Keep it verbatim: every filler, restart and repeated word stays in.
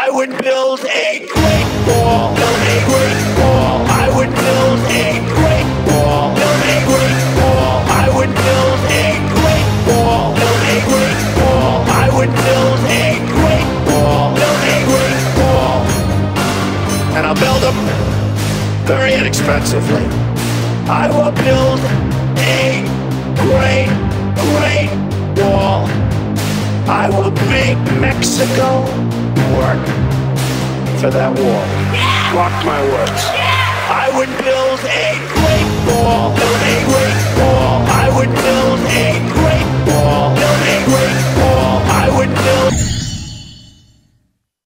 I would build a great wall, build a great wall. I would build a great wall, build a great wall. I would build a great wall, build a great wall. I would build a great wall, build a great wall. And I'll build them very inexpensively. I will build a great, great wall. I will make Mexico work for that wall. Mark my words. I would build a great wall, build a great wall. I would build a great wall, build a great wall. I would build